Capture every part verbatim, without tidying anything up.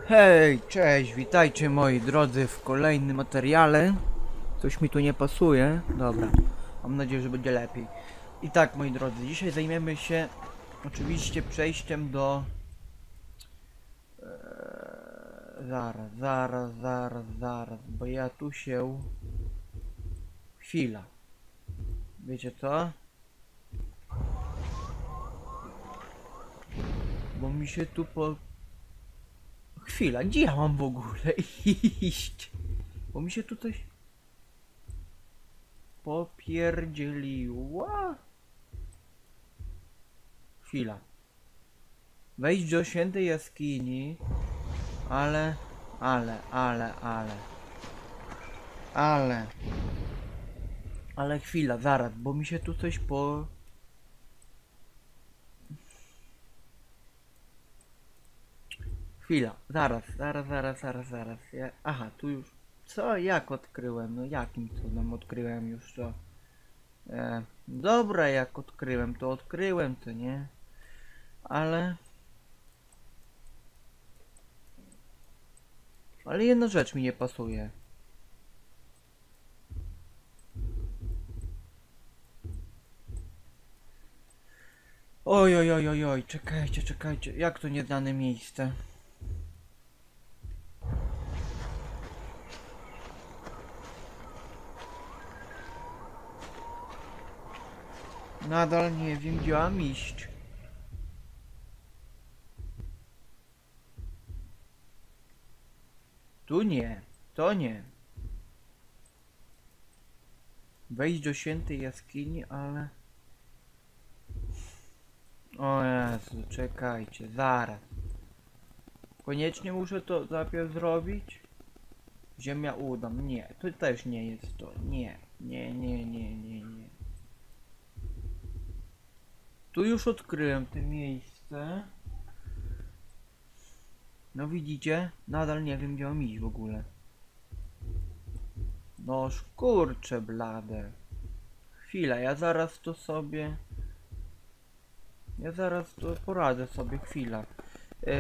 Hej, cześć, witajcie moi drodzy w kolejnym materiale. Coś mi tu nie pasuje. Dobra, mam nadzieję, że będzie lepiej. I tak, moi drodzy, dzisiaj zajmiemy się oczywiście przejściem do... Eee, zaraz, zaraz, zaraz, zaraz, bo ja tu się... Chwila. Wiecie co? Bo mi się tu po... Chwila, gdzie ja mam w ogóle iść? Bo mi się tu coś... popierdzieliła. Chwila. Wejść do świętej jaskini, ale, ale, ale, ale, ale, ale chwila, zaraz, bo mi się tu coś po... Chwila, zaraz, zaraz, zaraz, zaraz, zaraz, ja... aha, tu już, co, jak odkryłem, no jakim cudem odkryłem już to, e, dobra, jak odkryłem, to odkryłem to, nie, ale, ale jedna rzecz mi nie pasuje. Oj, oj, oj, oj, oj, czekajcie, czekajcie, jak to nieznane miejsce? Nadal nie wiem, gdzie mam iść. Tu nie, to nie. Wejść do świętej jaskini, ale... O Jezu, czekajcie, zaraz. Koniecznie muszę to najpierw zrobić? Ziemia udam, nie, to też nie jest to, nie, nie, nie, nie, nie, nie. Tu już odkryłem to miejsce. No widzicie? Nadal nie wiem, gdzie mam iść w ogóle. No kurcze blade. Chwila, ja zaraz to sobie... Ja zaraz to poradzę sobie, chwila. Yy...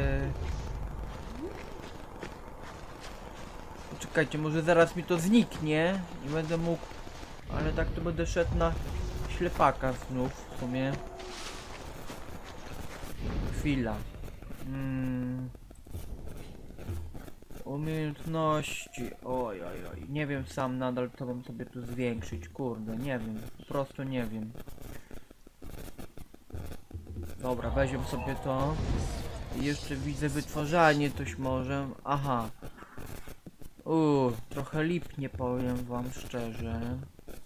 Czekajcie, może zaraz mi to zniknie i będę mógł... Ale tak to będę szedł na ślepaka znów w sumie. Chwila. Hmm. Umiejętności. Oj, oj, oj. Nie wiem sam nadal, co bym sobie tu zwiększyć. Kurde, nie wiem. Po prostu nie wiem. Dobra, weźmy sobie to. I jeszcze widzę wytwarzanie coś może. Aha. Uuu, trochę lipnie, powiem wam szczerze.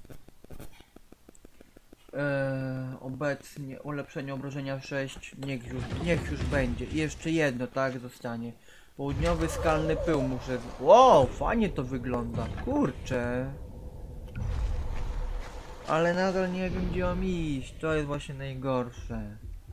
Eee, obecnie ulepszenie obrażenia sześć. Niech już, niech już będzie. I jeszcze jedno, tak, zostanie. Południowy skalny pył muszę... Wow, fajnie to wygląda. Kurczę. Ale nadal nie wiem, gdzie mam iść. To jest właśnie najgorsze.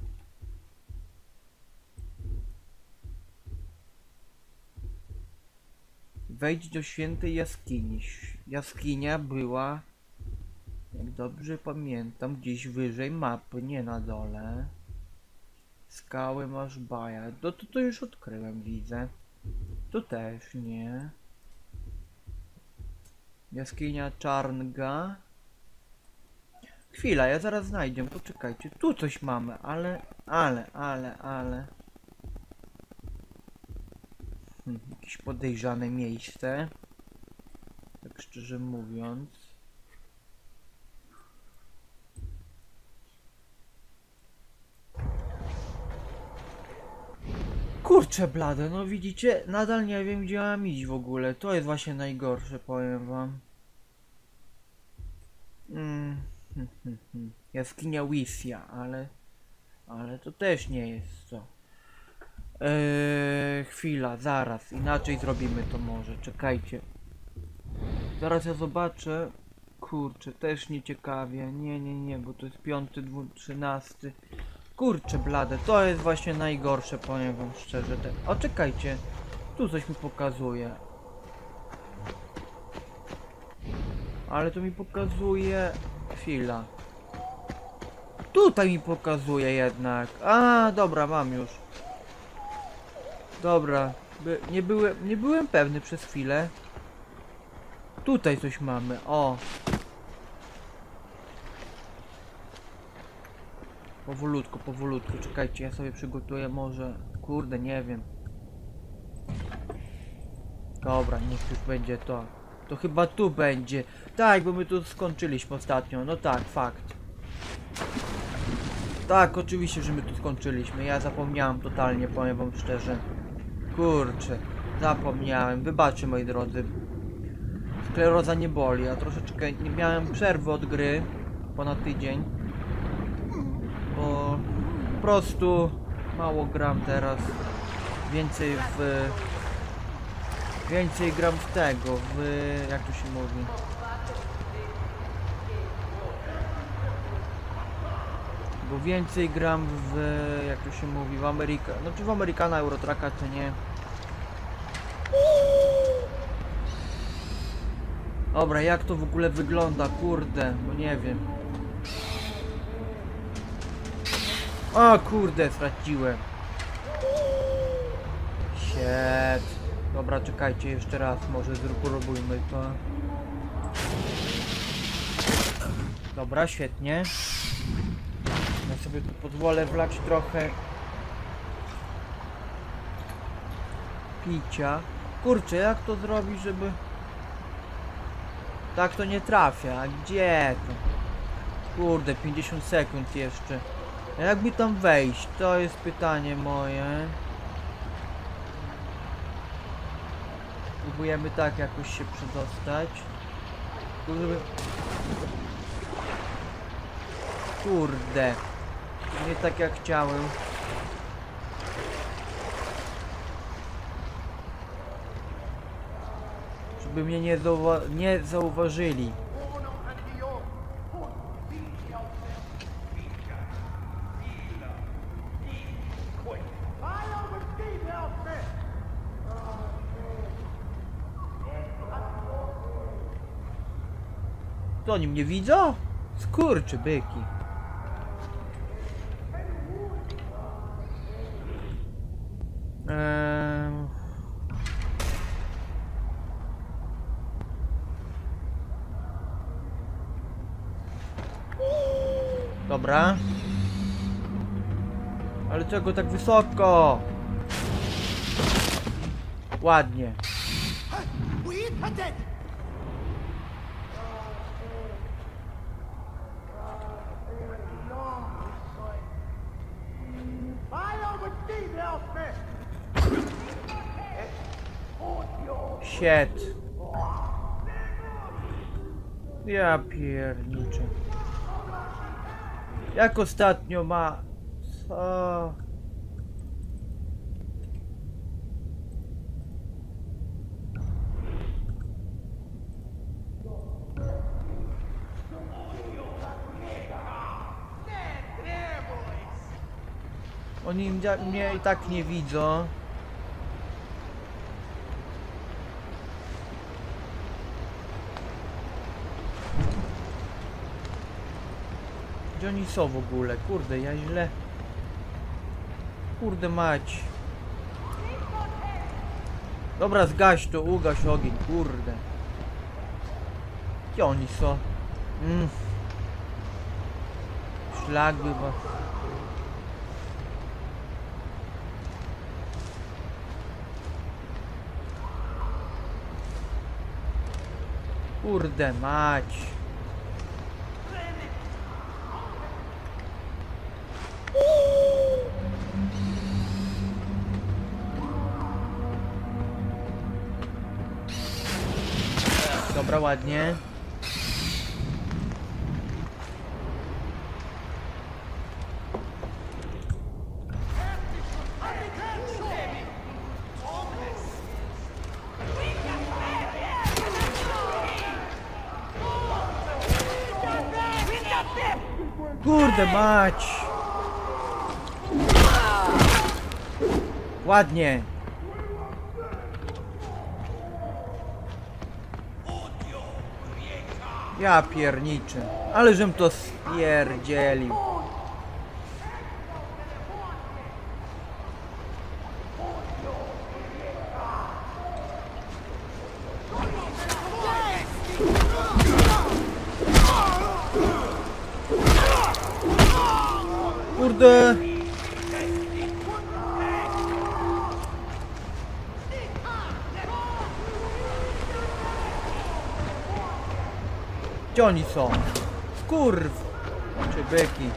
Wejdź do świętej jaskini. Jaskinia była, jak dobrze pamiętam, gdzieś wyżej mapy, nie na dole. Skały masz baja. No to, to już odkryłem, widzę. Tu też nie. Jaskinia Czarnga. Chwila, ja zaraz znajdę, poczekajcie. Tu coś mamy, ale, ale, ale, ale. Hmm, jakieś podejrzane miejsce. Tak szczerze mówiąc. Kurczę blade, no widzicie, nadal nie wiem, gdzie mam iść w ogóle. To jest właśnie najgorsze, powiem wam. Mm. Hmm, hmm, hmm. Jaskinia Wisja, ale... Ale to też nie jest to. Eee, chwila, zaraz, inaczej zrobimy to może, czekajcie. Zaraz ja zobaczę. Kurczę, też nie ciekawie. Nie, nie, nie, bo to jest piąty, trzynasty. Kurczę blade, to jest właśnie najgorsze, powiem wam szczerze. Te... O, czekajcie, tu coś mi pokazuje. Ale to mi pokazuje... Chwila. Tutaj mi pokazuje jednak. A, dobra, mam już. Dobra, By, nie, byłem, nie byłem pewny przez chwilę. Tutaj coś mamy, o. Powolutku, powolutku, czekajcie, ja sobie przygotuję może... Kurde, nie wiem. Dobra, niech już będzie to. To chyba tu będzie. Tak, bo my tu skończyliśmy ostatnio, no tak, fakt. Tak, oczywiście, że my tu skończyliśmy, ja zapomniałem totalnie, powiem wam szczerze. Kurczę, zapomniałem, wybaczcie moi drodzy. Skleroza nie boli, a troszeczkę nie miałem przerwy od gry ponad tydzień. Bo po prostu mało gram teraz. Więcej w... Więcej gram w tego, w... jak to się mówi? Bo więcej gram w... jak to się mówi? W Ameryka... Znaczy w Amerykana, Eurotracka, to nie. Dobra, jak to w ogóle wygląda? Kurde, bo nie wiem. O kurde, straciłem. Shit. Dobra, czekajcie jeszcze raz, może spróbujmy to. Dobra, świetnie. Ja sobie tu pozwolę wlać trochę picia. Kurczę, jak to zrobić, żeby... Tak to nie trafia, a gdzie to? Kurde, pięćdziesiąt sekund jeszcze. A jak mi tam wejść? To jest pytanie moje. Próbujemy tak jakoś się przedostać. Kurde. Kurde. Nie tak jak chciałem. Żeby mnie nie, zauwa nie zauważyli. To oni mnie widzą? Skurczy byki. Eee... Dobra. Ale czego tak wysoko? Ładnie. Shit. Ja pierniczę. Jak ostatnio ma... Co? Oni mnie i tak nie widzą. Gdzie oni są w ogóle? Kurde, ja źle... Kurde mać. Dobra, zgaś to, ugaś ogień, kurde. Gdzie oni są? Mm. Szlak by was... Kurde mać. Dobra, ładnie. Kurde mać. Ładnie. Ja pierniczę. Ale żem to spierdzielił. Kurde! Gdzie oni są? Skurw! Czy byki?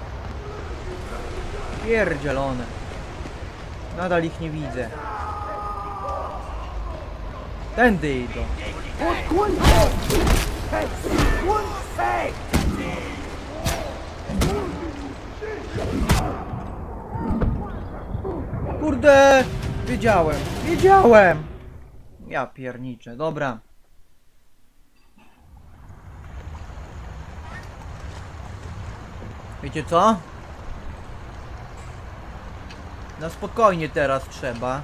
Pierdzielone. Nadal ich nie widzę. Tędy idą. Kurde! Wiedziałem! Wiedziałem! Ja pierniczę, dobra. Wiecie co? Na spokojnie teraz trzeba.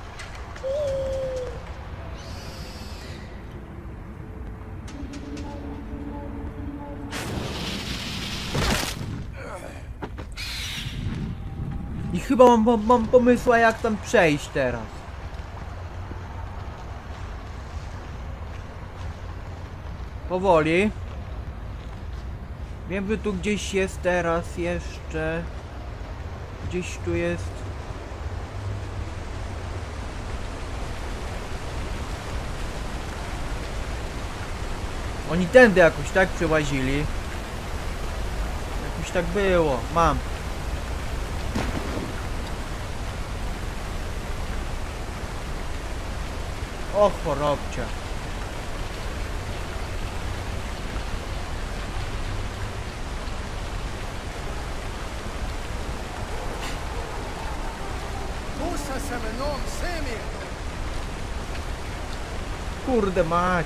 I chyba mam, mam, mam pomysła, jak tam przejść teraz. Powoli. Wiem, że tu gdzieś jest teraz jeszcze. Gdzieś tu jest. Oni tędy jakoś tak przełazili. Jakoś tak było. Mam. O chorobcia. Kurde mać.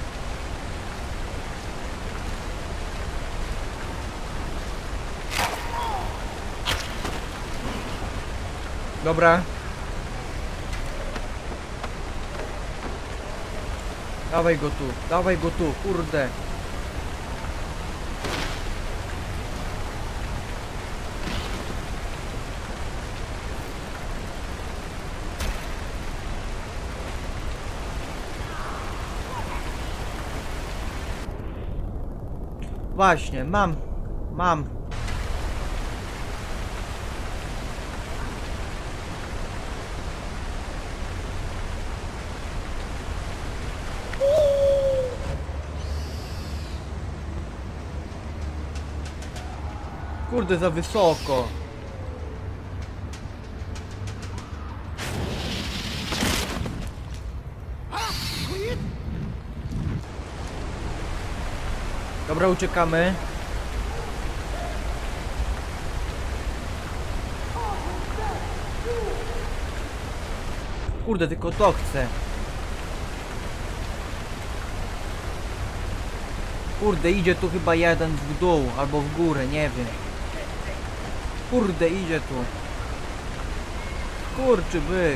Dobra. Dawaj go tu, dawaj go tu, kurde. Właśnie, mam, mam. Kurde, za wysoko. Dobra, uciekamy. Kurde, tylko to chcę. Kurde, idzie tu chyba jeden w dół albo w górę, nie wiem. Kurde, idzie tu. Kurczy byk.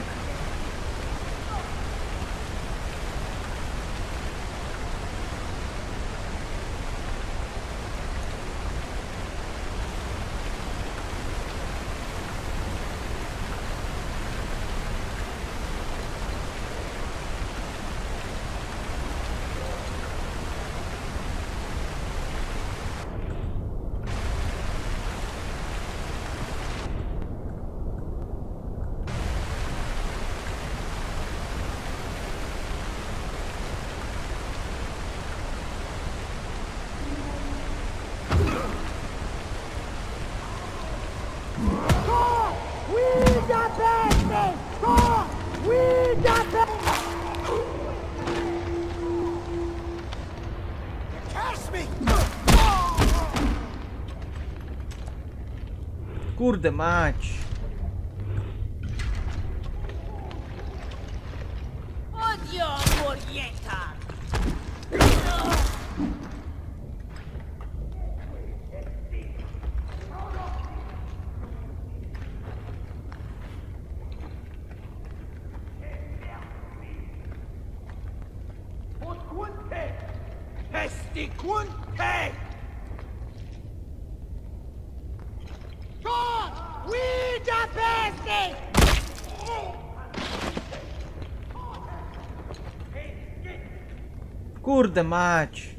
Kurde mać. Kurde mać.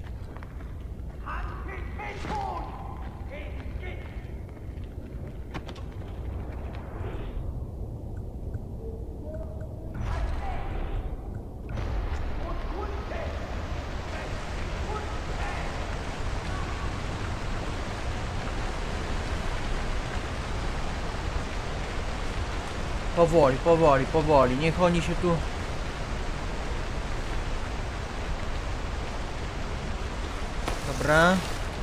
Powoli, powoli, powoli. Niech oni się tu... Dobra.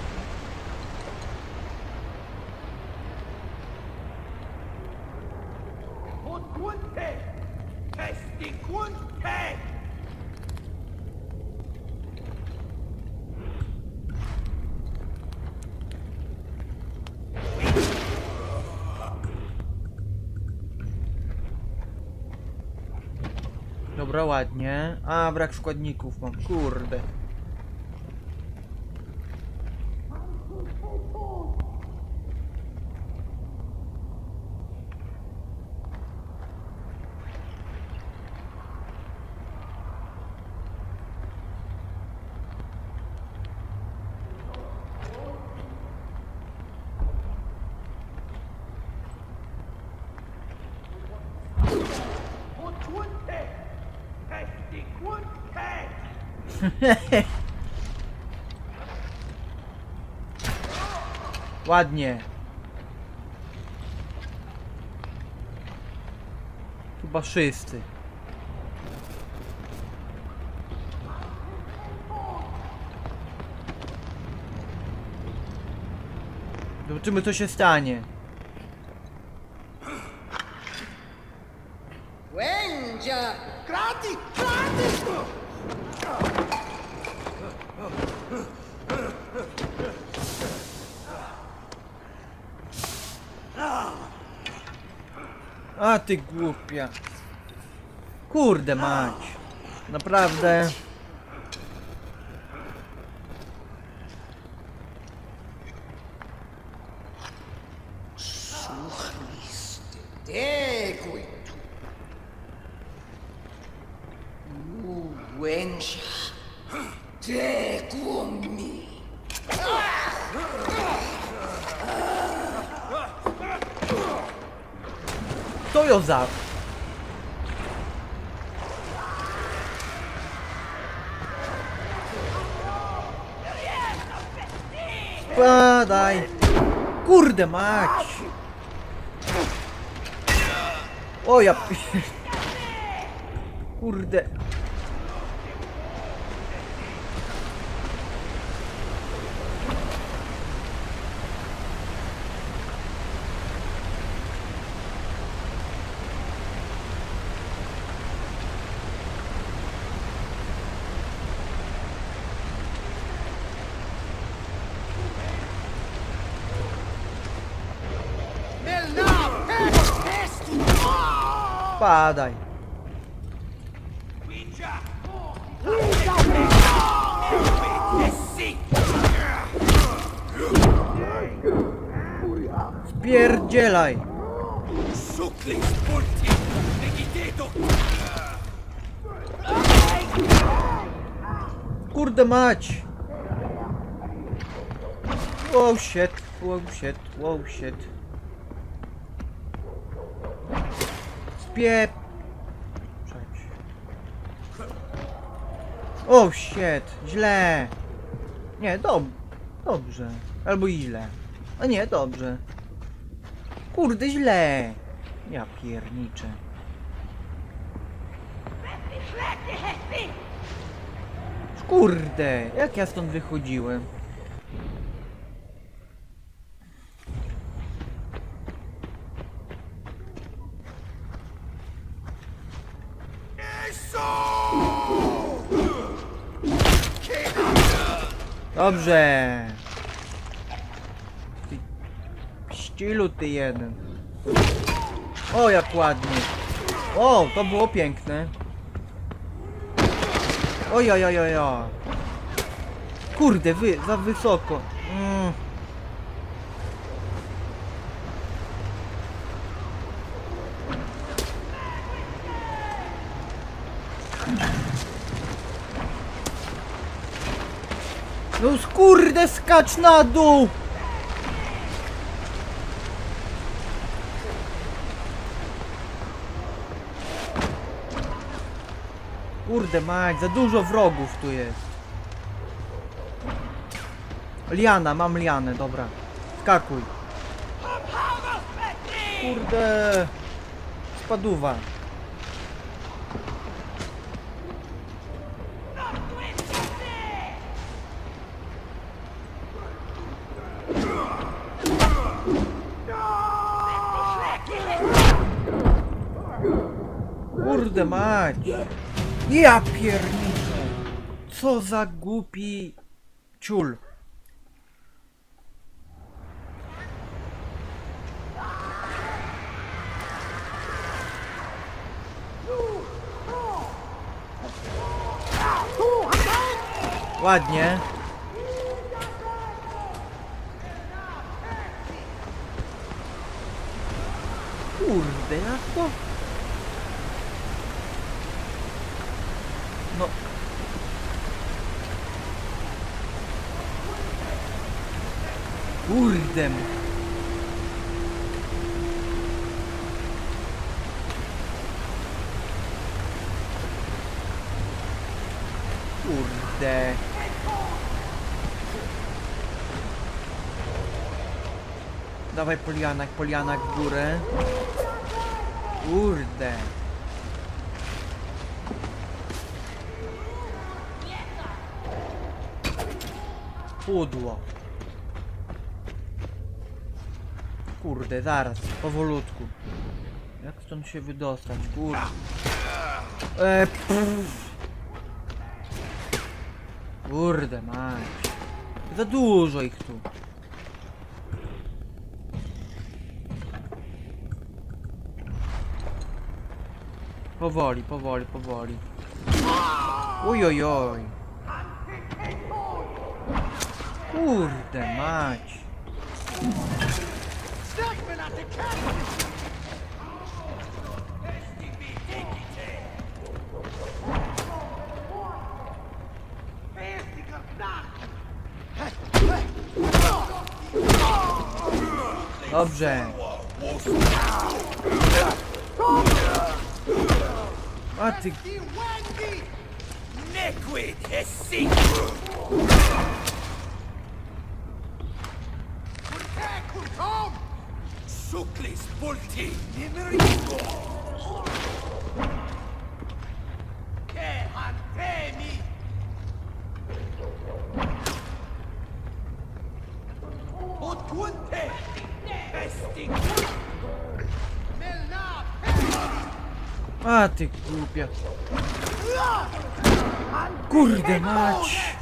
Dobra, ładnie. A, brak składników mam, kurde. Ładnie. Chyba wszyscy. Zobaczymy, co się stanie. Łędzia! Kraty! Kraty! A ty głupia. Kurde mać. Naprawdę. Suchlisty, deguj tu. U, Łędzia! Degu mi! To ją za... Spadaj! Kurde mać! O ja... pi- Kurde... Spadaj! Spierdzielaj! Kurde mać! Wow shit, wow shit, wow shit. Spie... O shit, źle. Nie, dob dobrze. Albo i źle. A nie, dobrze. Kurde, źle. Ja pierniczę. Kurde, jak ja stąd wychodziłem? Dobrze. Ty ścilu ty jeden. O, jak ładnie. O, to było piękne. Oj, oj, oj, oj, oj. Kurde, wy, za wysoko. Mm. No kurde, skacz na dół! Kurde mać, za dużo wrogów tu jest. Liana, mam lianę, dobra. Skakuj. Kurde. spadówa. Kurde mać! Ja pierniczę! Co za głupi ciul! Ładnie. Kurde, jak to? No. Kurde. Kurde. Dawaj Polianak, Polianak w górę. Kurde. Pudło. Kurde, zaraz, powolutku. Jak stąd się wydostać, kurde. Eee, Kurde mać. Za dużo ich tu. Powoli, powoli, powoli. Ojojoj. Kurde mać. Dobrze. A ty... Suklis multi che antemi Otunte Pesti Melna A ty głupia. Kurde mać.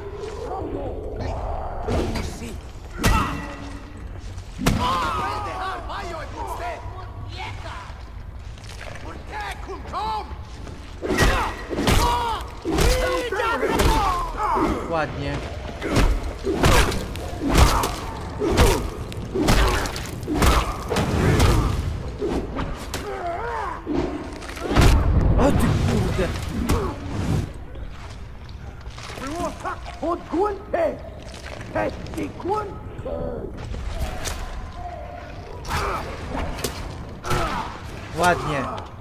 Ładnie. O ty kurde. Ładnie.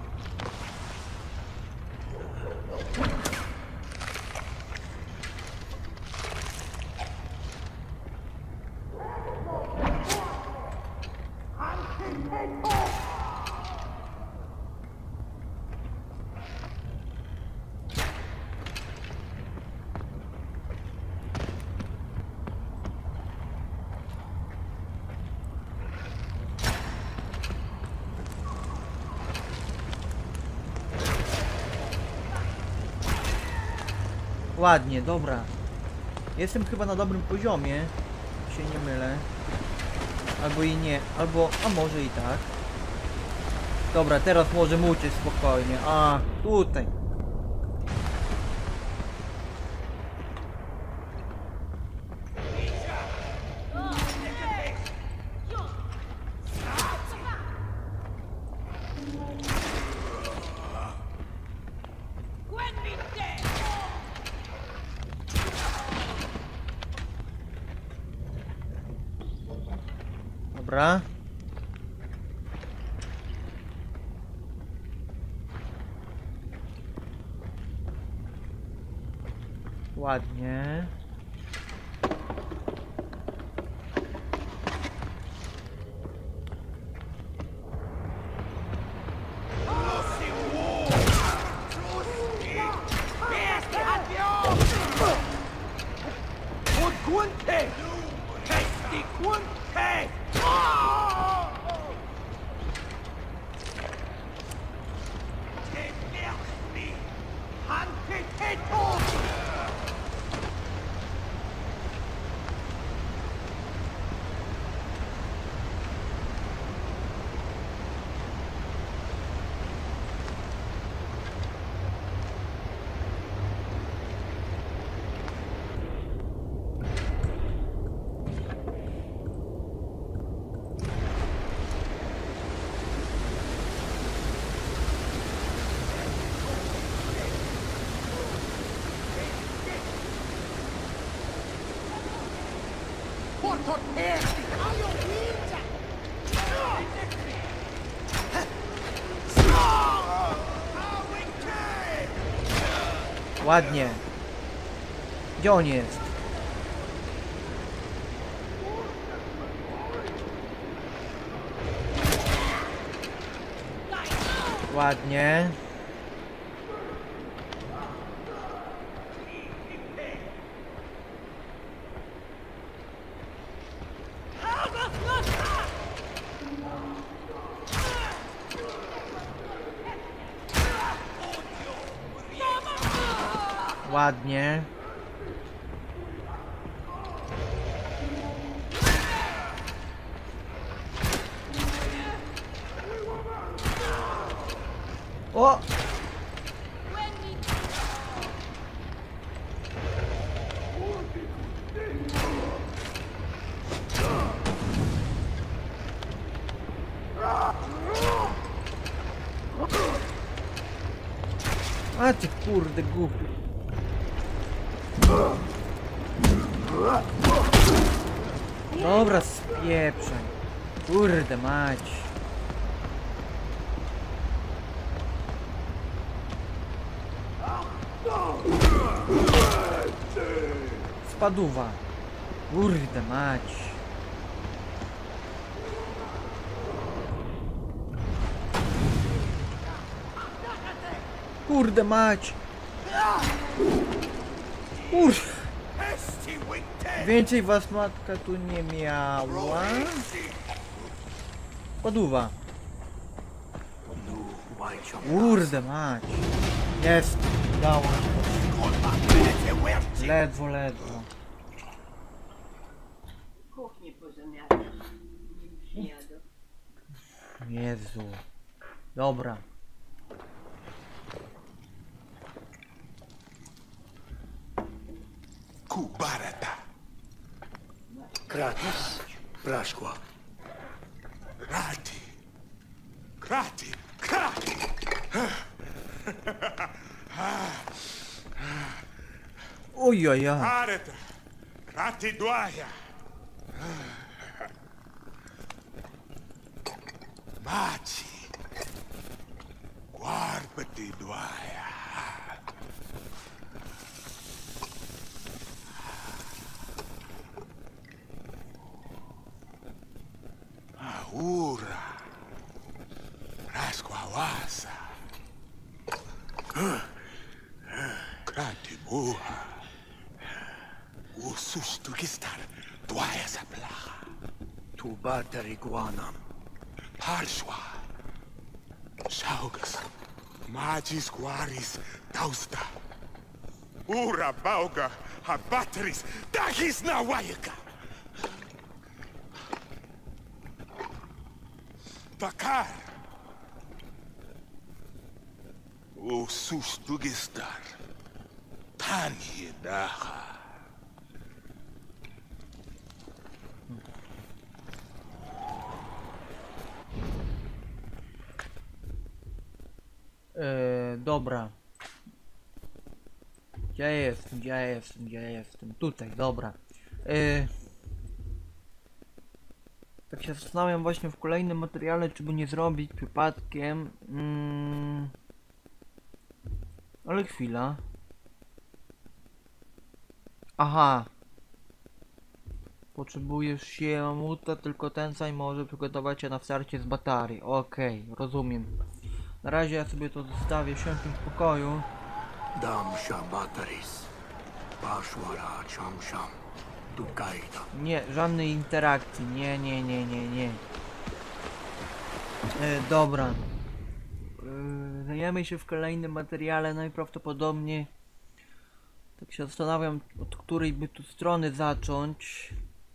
Ładnie, dobra. Jestem chyba na dobrym poziomie. Się nie mylę. Albo i nie, albo, a może i tak. Dobra, teraz możemy uciec spokojnie. A, tutaj. Dobra. Ładnie. Ładnie. Gdzie on jest? Ładnie. Ładnie. O! A ty kurde głupi. Dobra, spieprzaj. Kurde mać. Spaduwa. Kurde mać. Kurde mać. Kurde. Więcej was matka tu nie miała. Spaduwa. Kurde mać. Jest. Dało. Ledwo, ledwo. Kuchnię pozamiatam. Nie przyjadą. Jezu. Dobra. Kubarata. Kratos, Praszkła. Krati. Krati. Krati. Ojojoj. Areta. Krati dwaja. Maci. Guarbati dwaja. Ahura. Rasquawasa. Krati buha. Usus tugistar dwaja saplaha. Tu bateri guanam. Parshwa. Saugas. Magis guaris dausta. Ura bauga habateris dagis na wayaka. Bakar. Usus tugistar. Tani daha. Eee, dobra. Gdzie ja jestem, gdzie ja jestem, gdzie ja jestem? Tutaj, dobra. Eee, tak się zastanawiam właśnie w kolejnym materiale, czy by nie zrobić przypadkiem. Mm, ale chwila. Aha. Potrzebujesz się mamuta, tylko ten sam może przygotować się na starcie z baterii. Okej, okay, rozumiem. Na razie ja sobie to zostawię w świętym spokoju. Damsha bateris. Paszwara chamsham. Tu kaida. Nie, żadnej interakcji. Nie, nie, nie, nie, nie. E, dobra. E, zajmiemy się w kolejnym materiale. Najprawdopodobniej tak się zastanawiam, od której by tu strony zacząć.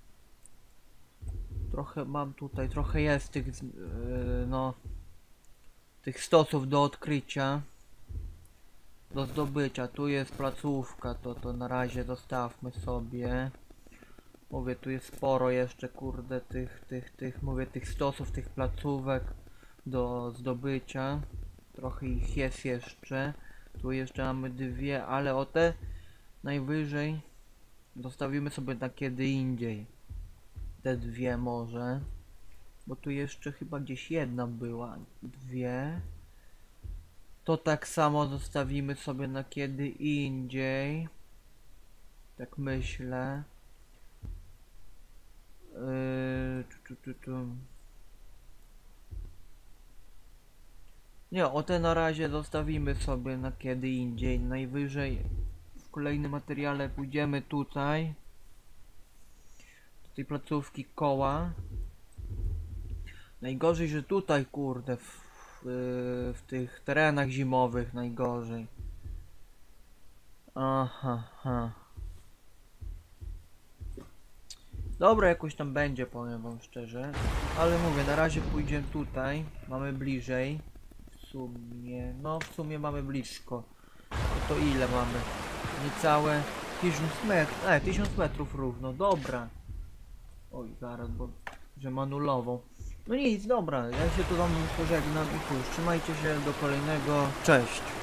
Trochę mam tutaj, trochę jest tych, e, no, tych stosów do odkrycia, do zdobycia. Tu jest placówka, to to na razie zostawmy sobie. Mówię, tu jest sporo jeszcze, kurde, tych, tych, tych, mówię, tych stosów, tych placówek do zdobycia. Trochę ich jest jeszcze. Tu jeszcze mamy dwie, ale o te najwyżej zostawimy sobie na kiedy indziej. te dwie może. Bo tu jeszcze chyba gdzieś jedna była. Dwie. To tak samo zostawimy sobie na kiedy indziej. Tak myślę. Yy, tu, tu, tu, tu. Nie, o te na razie zostawimy sobie na kiedy indziej. Najwyżej w kolejnym materiale pójdziemy tutaj. Do tej placówki koła. Najgorzej, że tutaj kurde w, w, w tych terenach zimowych najgorzej. Aha, ha. Dobra, jakoś tam będzie, powiem wam szczerze. Ale mówię, na razie pójdziemy tutaj. Mamy bliżej. W sumie, no w sumie mamy blisko. No to ile mamy? Niecałe tysiąc metrów. E, tysiąc metrów równo, dobra. Oj, zaraz, bo że ma nulową. No nic, dobra, ja się tu wam pożegnam i chuj, trzymajcie się do kolejnego. Cześć.